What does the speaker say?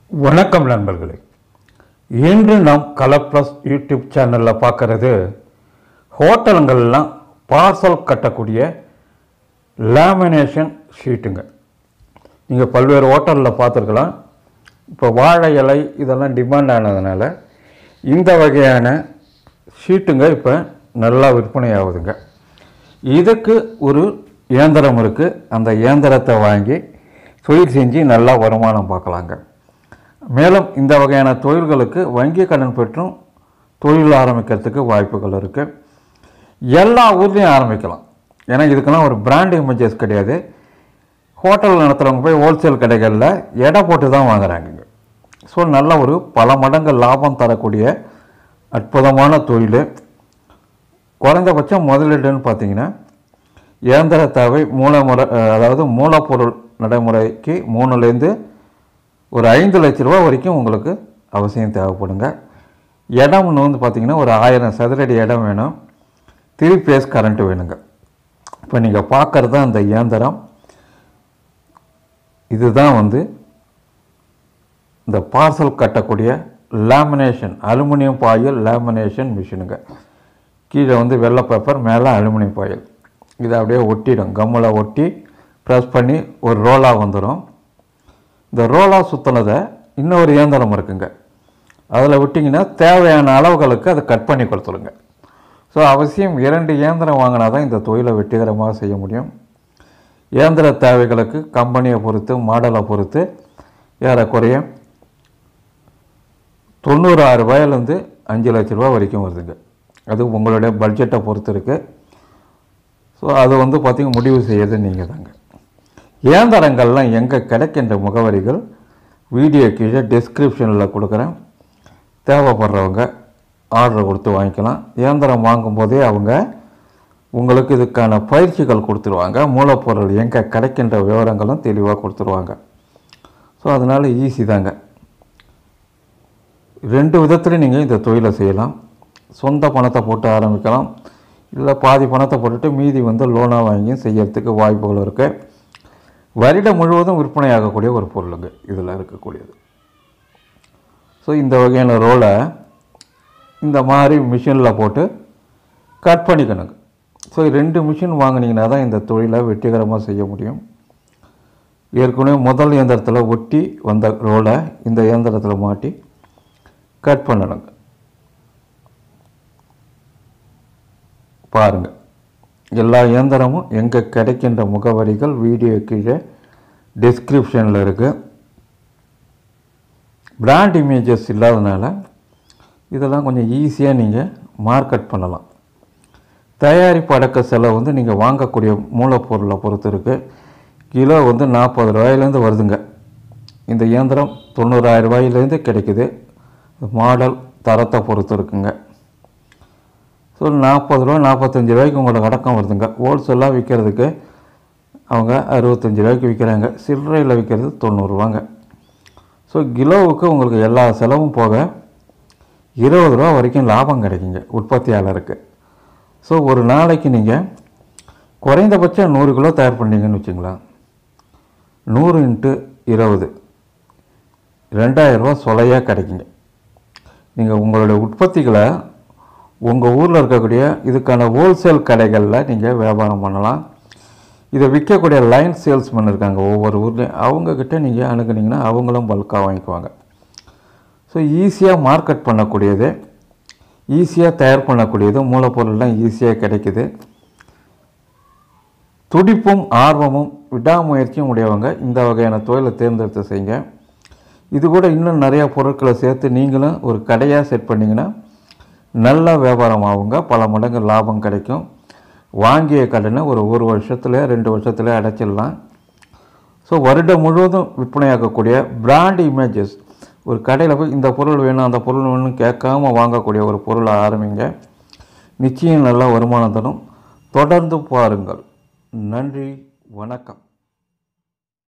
வணக்கம் நண்பர்களே. இன்று நாம் கலர் ப்ளஸ் யூடியூப் சேனலில் பார்க்குறது ஹோட்டலுங்கள்லாம் பார்சல் கட்டக்கூடிய லேமினேஷன் ஷீட்டுங்க. நீங்கள் பல்வேறு ஹோட்டலில் பார்த்துருக்கலாம். இப்போ வாழை இலை இதெல்லாம் டிமாண்ட் ஆனதுனால இந்த வகையான ஷீட்டுங்க இப்போ நல்லா விற்பனை ஆகுதுங்க. இதுக்கு ஒரு இயந்திரம் இருக்குது. அந்த இயந்திரத்தை வாங்கி தொழில் செஞ்சு நல்லா வருமானம் பார்க்கலாங்க. மேலும் இந்த வகையான தொழில்களுக்கு வங்கி கடன் பெற்றும் தொழில் ஆரம்பிக்கிறதுக்கு வாய்ப்புகள் இருக்குது. எல்லா ஊர்லேயும் ஆரம்பிக்கலாம். ஏன்னா இதுக்கெல்லாம் ஒரு பிராண்ட் இமேஜஸ் கிடையாது. ஹோட்டல் நடத்துகிறவங்க போய் ஹோல்சேல் கடைகளில் எடை போட்டு தான் வாங்குறாங்க. ஸோ நல்ல ஒரு பல மடங்கு லாபம் தரக்கூடிய அற்புதமான தொழில். குறைந்தபட்சம் முதலீடுன்னு பார்த்தீங்கன்னா இயந்திர தேவை மூலப்பொருள் நடைமுறைக்கு 3லேருந்து ஒரு 5 லட்ச ரூபா வரைக்கும் உங்களுக்கு அவசியம் தேவைப்படுங்க. இடம்னு வந்து பார்த்திங்கன்னா ஒரு 1000 சதுரடி இடம் வேணும். 3 பேஸ் கரண்ட்டு வேணுங்க. இப்போ நீங்கள் பார்க்குறது தான் அந்த இயந்திரம். இதுதான் வந்து இந்த பார்சல் கட்டக்கூடிய லேமினேஷன் அலுமினியம் பாயில் லேமினேஷன் மிஷினுங்க. கீழே வந்து வெள்ளை பேப்பர், மேலே அலுமினியம் பாயில். இதை அப்படியே ஒட்டிடும். கம்மில் ஒட்டி ப்ரெஸ் பண்ணி ஒரு ரோலாக வந்துடும். இந்த ரோலாக சுற்றினதை இன்னொரு இயந்திரம் இருக்குங்க. அதில் விட்டிங்கன்னா தேவையான அளவுகளுக்கு அதை கட் பண்ணி கொடுத்துருங்க. ஸோ அவசியம் 2 இயந்திரம் வாங்கினா தான் இந்த தொழிலை வெற்றிகரமாக செய்ய முடியும். இயந்திர தேவைகளுக்கு கம்பெனியை பொறுத்து மாடலை பொறுத்து ஏறக்குறைய 96 ரூபாயிலேருந்து 5 லட்ச ரூபா வரைக்கும் வருதுங்க. அது உங்களுடைய பட்ஜெட்டை பொறுத்து இருக்குது. ஸோ அது வந்து பார்த்திங்கன்னா முடிவு செய்யறது நீங்கள் தாங்க. இயந்திரங்கள்லாம் எங்கே கிடைக்கின்ற முகவரிகள் வீடியோ கீழே டிஸ்கிரிப்ஷனில் கொடுக்குறேன். தேவைப்படுறவங்க ஆர்டர் கொடுத்து வாங்கிக்கலாம். இயந்திரம் வாங்கும்போதே அவங்க உங்களுக்கு இதுக்கான பயிற்சிகள் கொடுத்துருவாங்க. மூலப்பொருள் எங்கே கிடைக்கின்ற விவரங்களும் தெளிவாக கொடுத்துருவாங்க. ஸோ அதனால் ஈஸி தாங்க. 2 விதத்துலையும் நீங்கள் இந்த தொழிலை செய்யலாம். சொந்த பணத்தை போட்டு ஆரம்பிக்கலாம். இல்லை பாதி பணத்தை போட்டுட்டு மீதி வந்து லோனாக வாங்கி செய்யறதுக்கு வாய்ப்புகள் இருக்குது. வருடம் முழுவதும் விற்பனை ஆகக்கூடிய ஒரு பொருளுங்க இதில் இருக்கக்கூடியது. ஸோ இந்த வகையான ரோலை இந்த மாதிரி மிஷினில் போட்டு கட் பண்ணிக்கணுங்க. ஸோ 2 மிஷின் வாங்கினீங்கன்னா தான் இந்த தொழிலை வெற்றிகரமாக செய்ய முடியும். ஏற்கனவே முதல் இயந்திரத்தில் ஒட்டி வந்த ரோலை இந்த இயந்திரத்தில் மாட்டி கட் பண்ணணுங்க. பாருங்கள், எல்லா இயந்திரமும் எங்கே கிடைக்கின்ற முகவரிகள் வீடியோ கீழே டிஸ்கிரிப்ஷனில் இருக்குது. பிராண்ட் இமேஜஸ் இல்லாதனால இதெல்லாம் கொஞ்சம் ஈஸியாக நீங்கள் மார்க்கெட் பண்ணலாம். தயாரிப்பு அடக்க செலவு வந்து நீங்கள் வாங்கக்கூடிய மூலப்பொருளை பொறுத்து இருக்குது. கிலோ வந்து 40 ரூபாயிலேருந்து வருதுங்க. இந்த இயந்திரம் 90,000 ரூபாயிலேருந்து கிடைக்குது. மாடல் தரத்தை பொறுத்து இருக்குங்க. ஸோ 40 ரூபா 45 ரூபாய்க்கு உங்களுக்கு அடக்கம் வருதுங்க. ஹோல்சேலாக விற்கிறதுக்கு அவங்க 65 ரூபாய்க்கு விற்கிறாங்க. சில்லறையில் விற்கிறது 90 ரூபாங்க. ஸோ கிலோவுக்கு உங்களுக்கு எல்லா செலவும் போக 20 ரூபா வரைக்கும் லாபம் கிடைக்குங்க உற்பத்தியாளருக்கு. ஸோ ஒரு நாளைக்கு நீங்கள் குறைந்தபட்சம் 100 கிலோ தயார் பண்ணீங்கன்னு வச்சுங்களேன். 100 × 20 2000 ரூபா சொலையாக கிடைக்குங்க. நீங்கள் உங்களுடைய உற்பத்திகளை உங்கள் ஊரில் இருக்கக்கூடிய இதுக்கான ஹோல்சேல் கடைகளில் நீங்கள் வியாபாரம் பண்ணலாம். இதை விற்கக்கூடிய லைன் சேல்ஸ்மேன் இருக்காங்க ஒவ்வொரு ஊர்லேயும். அவங்கக்கிட்ட நீங்கள் அணுகுனீங்கன்னா அவங்களும் பல்காக வாங்கிக்குவாங்க. ஸோ ஈஸியாக மார்க்கெட் பண்ணக்கூடியது, ஈஸியாக தயார் பண்ணக்கூடியது, மூலப்பொருள்லாம் ஈஸியாக கிடைக்குது. துடிப்பும் ஆர்வமும் விடாமுயற்சியும் உடையவங்க இந்த வகையான தொழிலை தேர்ந்தெடுத்து செய்யுங்க. இது கூட இன்னும் நிறையா பொருட்களை சேர்த்து நீங்களும் ஒரு கடையாக செட் பண்ணிங்கன்னா நல்ல வியாபாரம் ஆகுங்க. பல மடங்கு லாபம் கிடைக்கும். வாங்கிய கடனை ஒரு வருஷத்தில் 2 வருஷத்தில் அடைச்சிடலாம். ஸோ வருடம் முழுவதும் விற்பனையாகக்கூடிய பிராண்ட் இமேஜஸ் ஒரு கடையில் போய் இந்த பொருள் வேணும் அந்த பொருள் வேணும்னு கேட்காம வாங்கக்கூடிய ஒரு பொருளை ஆரம்பிங்க. நிச்சயம் நல்ல வருமானம் தரும். தொடர்ந்து பாருங்கள். நன்றி, வணக்கம்.